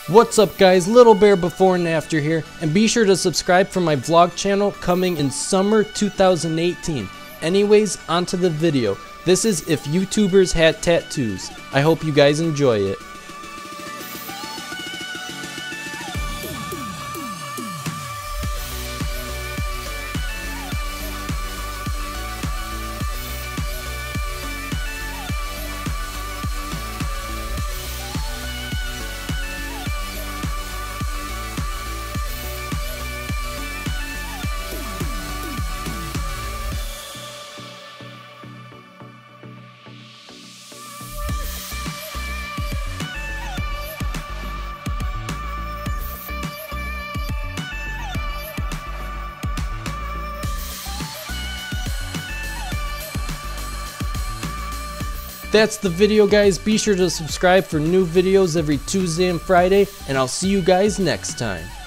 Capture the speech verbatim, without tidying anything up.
What's up guys, Little Bear before and after here, and be sure to subscribe for my vlog channel coming in summer two thousand eighteen. Anyways, onto the video. This is if YouTubers had tattoos. I hope you guys enjoy it. That's the video guys, be sure to subscribe for new videos every Tuesday and Friday, and I'll see you guys next time.